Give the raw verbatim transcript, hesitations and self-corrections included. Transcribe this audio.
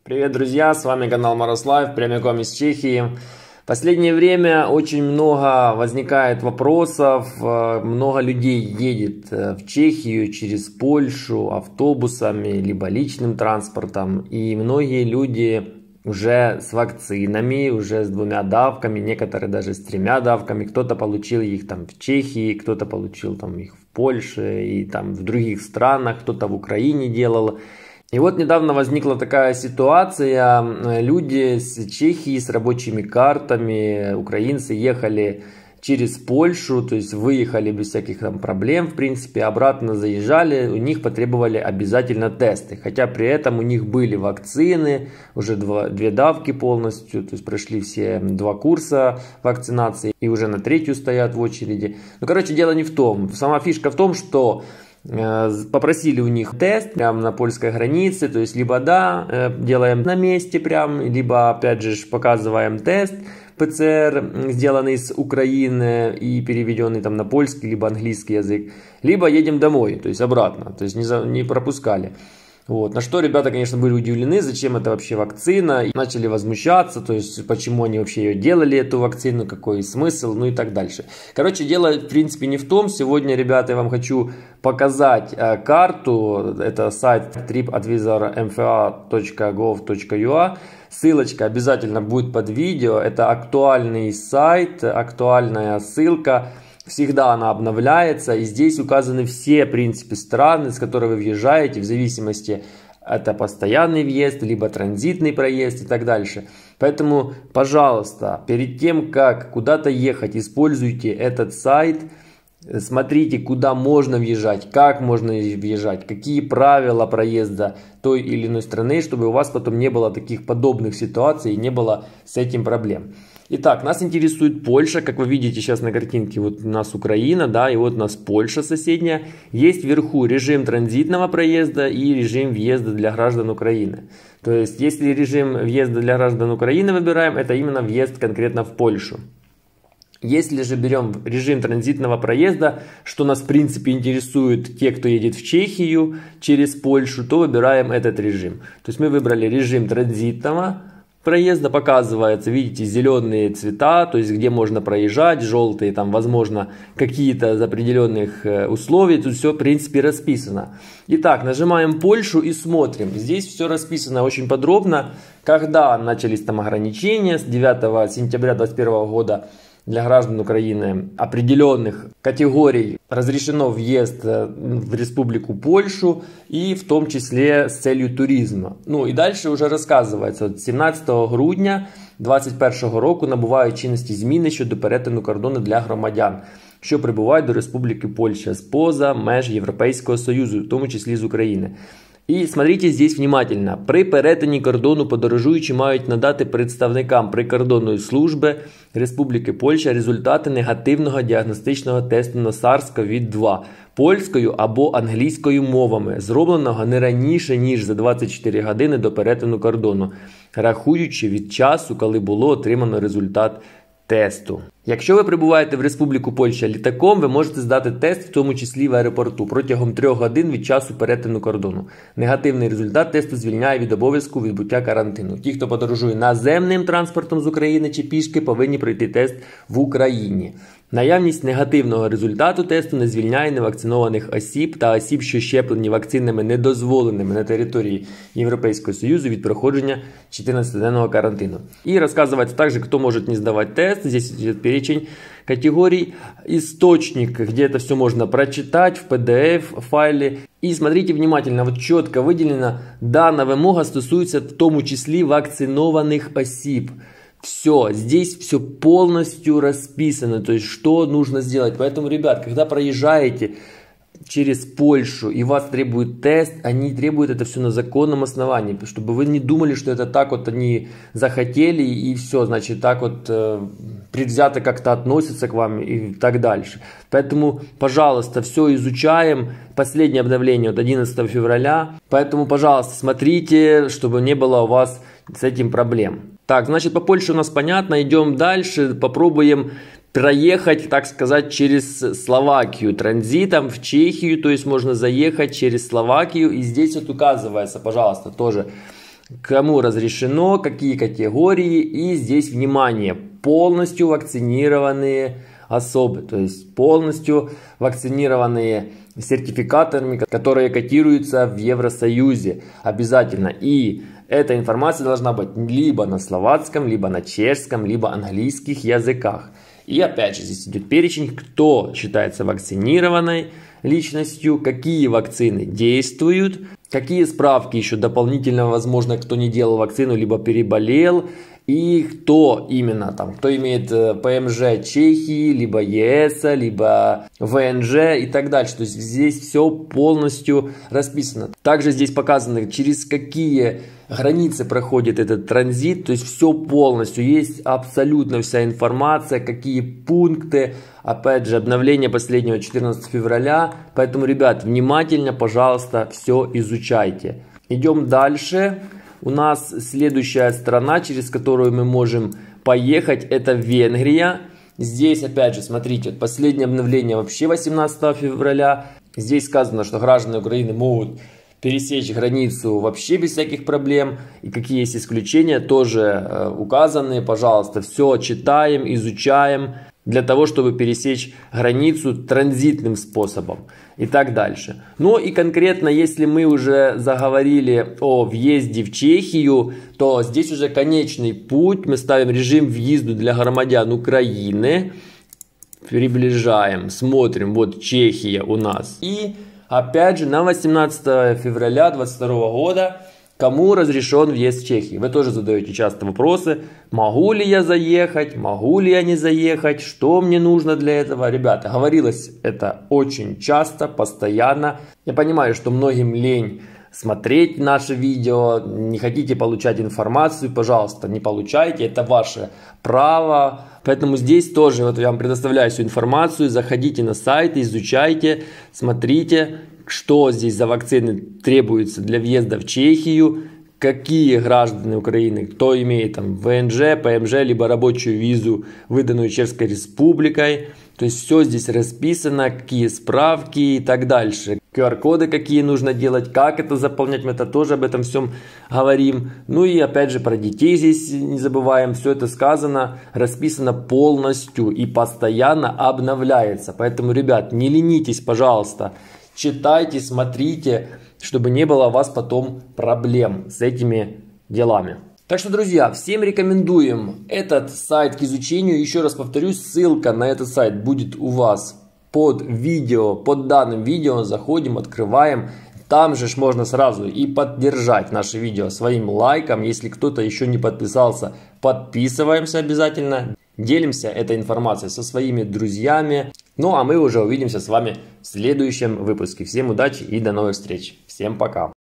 Привет, друзья, с вами канал Морослав, прямиком из Чехии. В последнее время очень много возникает вопросов, много людей едет в Чехию через Польшу автобусами, либо личным транспортом. И многие люди уже с вакцинами, уже с двумя давками, некоторые даже с тремя давками. Кто-то получил их там в Чехии, кто-то получил там их в Польше и там в других странах, кто-то в Украине делал. И вот недавно возникла такая ситуация, люди с Чехии с рабочими картами, украинцы ехали через Польшу, то есть выехали без всяких там проблем, в принципе, обратно заезжали, у них потребовали обязательно тесты, хотя при этом у них были вакцины, уже два, две давки полностью, то есть прошли все два курса вакцинации и уже на третью стоят в очереди. Ну, короче, дело не в том, сама фишка в том, что попросили у них тест прямо на польской границе, то есть либо да, делаем на месте прям, либо опять же показываем тест ПЦР, сделанный с Украины и переведенный там на польский либо английский язык, либо едем домой, то есть обратно, то есть не, за, не пропускали. Вот. На что ребята, конечно, были удивлены, зачем это вообще вакцина, и начали возмущаться, то есть почему они вообще ее делали, эту вакцину, какой смысл, ну и так дальше. Короче, дело в принципе не в том. Сегодня, ребята, я вам хочу показать э, карту, это сайт TripAdvisor эм эф а точка гов точка ю а, ссылочка обязательно будет под видео, это актуальный сайт, актуальная ссылка. Всегда она обновляется, и здесь указаны все, в принципе, страны, с которых вы въезжаете, в зависимости, это постоянный въезд, либо транзитный проезд и так дальше. Поэтому, пожалуйста, перед тем, как куда-то ехать, используйте этот сайт, смотрите, куда можно въезжать, как можно въезжать, какие правила проезда той или иной страны, чтобы у вас потом не было таких подобных ситуаций и не было с этим проблем. Итак, нас интересует Польша, как вы видите сейчас на картинке, вот у нас Украина, да, и вот у нас Польша соседняя. Есть вверху режим транзитного проезда и режим въезда для граждан Украины. То есть, если режим въезда для граждан Украины выбираем, это именно въезд конкретно в Польшу. Если же берем режим транзитного проезда, что нас в принципе интересует те, кто едет в Чехию через Польшу, то выбираем этот режим. То есть мы выбрали режим транзитного проезда, показывается, видите, зеленые цвета, то есть где можно проезжать, желтые, там возможно какие-то из определенных условий, тут все в принципе расписано. Итак, нажимаем Польшу и смотрим, здесь все расписано очень подробно, когда начались там ограничения, с девятого сентября две тысячи двадцать первого года для граждан Украины определенных категорий разрешено въезд в Республику Польшу и в том числе с целью туризма. Ну і далі вже розказується, от сімнадцятого грудня двадцять першого року набувають чинності зміни щодо перетину кордону для громадян, що прибувають до Республіки Польща з-поза меж Європейського Союзу, в тому числі з України. І смотрите здесь внимательно. При перетині кордону подорожуючі мають надати представникам прикордонної служби Республіки Польща результати негативного діагностичного тесту на сарс ковід два польською або англійською мовами, зробленого не раніше, ніж за двадцять чотири години до перетину кордону, рахуючи від часу, коли було отримано результат тесту. Якщо ви прибуваєте в Республіку Польща літаком, ви можете здати тест, в тому числі в аеропорту, протягом трьох годин від часу перетину кордону. Негативний результат тесту звільняє від обов'язку відбуття карантину. Ті, хто подорожує наземним транспортом з України чи пішки, повинні пройти тест в Україні. Наявність негативного результату тесту не звільняє невакцинованих осіб та осіб, що щеплені вакцинами, недозволеними на території Європейського Союзу, від проходження чотирнадцятиденного карантину. И рассказывается также, кто может не сдавать тест. Здесь идет перечень категорий, источник, где это все можно прочитать в пи ди эф файле. И смотрите внимательно, вот четко выделено, дана вимога стосується в тому числі вакцинованных осіб. Все, здесь все полностью расписано, то есть что нужно сделать. Поэтому, ребят, когда проезжаете через Польшу и вас требует тест, они требуют это все на законном основании, чтобы вы не думали, что это так вот они захотели и все, значит, так вот э, предвзято как-то относятся к вам и так дальше. Поэтому, пожалуйста, все изучаем. Последнее обновление от одиннадцатого февраля, поэтому, пожалуйста, смотрите, чтобы не было у вас с этим проблем. Так, значит, по Польше у нас понятно, идем дальше, попробуем проехать, так сказать, через Словакию транзитом в Чехию, то есть можно заехать через Словакию, и здесь вот указывается, пожалуйста, тоже кому разрешено, какие категории. И здесь, внимание, полностью вакцинированные особы, то есть полностью вакцинированные сертификатами, которые котируются в Евросоюзе обязательно. И эта информация должна быть либо на словацком, либо на чешском, либо английских языках. И опять же здесь идет перечень, кто считается вакцинированной личностью, какие вакцины действуют, какие справки еще дополнительно, возможно, кто не делал вакцину, либо переболел, и кто именно там, кто имеет ПМЖ Чехии, либо ЕС, либо ВНЖ и так дальше. То есть здесь все полностью расписано. Также здесь показано, через какие границы проходит этот транзит, то есть все полностью, есть абсолютно вся информация, какие пункты, опять же, обновление последнего четырнадцатого февраля, поэтому, ребят, внимательно, пожалуйста, все изучайте. Идем дальше, у нас следующая страна, через которую мы можем поехать, это Венгрия. Здесь, опять же, смотрите, последнее обновление вообще восемнадцатого февраля, здесь сказано, что граждане Украины могут пересечь границу вообще без всяких проблем. И какие есть исключения, тоже э, указаны. Пожалуйста, все читаем, изучаем, для того, чтобы пересечь границу транзитным способом и так дальше. Ну и конкретно, если мы уже заговорили о въезде в Чехию, то здесь уже конечный путь. Мы ставим режим въезда для громадян Украины. Приближаем, смотрим, вот Чехия у нас. И опять же, на восемнадцатого февраля две тысячи двадцать второго года, кому разрешен въезд в Чехию? Вы тоже задаете часто вопросы, могу ли я заехать, могу ли я не заехать, что мне нужно для этого. Ребята, говорилось это очень часто, постоянно. Я понимаю, что многим лень смотреть наши видео, не хотите получать информацию, пожалуйста, не получайте, это ваше право. Поэтому здесь тоже вот я вам предоставляю всю информацию, заходите на сайт, изучайте, смотрите, что здесь за вакцины требуются для въезда в Чехию, какие граждане Украины, кто имеет там ВНЖ, ПМЖ, либо рабочую визу, выданную Чешской Республикой. То есть все здесь расписано, какие справки и так дальше. ку ар коды какие нужно делать, как это заполнять, мы это тоже об этом всем говорим. Ну и опять же про детей здесь не забываем, все это сказано, расписано полностью и постоянно обновляется. Поэтому, ребят, не ленитесь, пожалуйста, читайте, смотрите, чтобы не было у вас потом проблем с этими делами. Так что, друзья, всем рекомендуем этот сайт к изучению. Еще раз повторюсь, ссылка на этот сайт будет у вас под видео, под данным видео. Заходим, открываем. Там же можно сразу и поддержать наше видео своим лайком. Если кто-то еще не подписался, подписываемся обязательно. Делимся этой информацией со своими друзьями. Ну а мы уже увидимся с вами в следующем выпуске. Всем удачи и до новых встреч. Всем пока.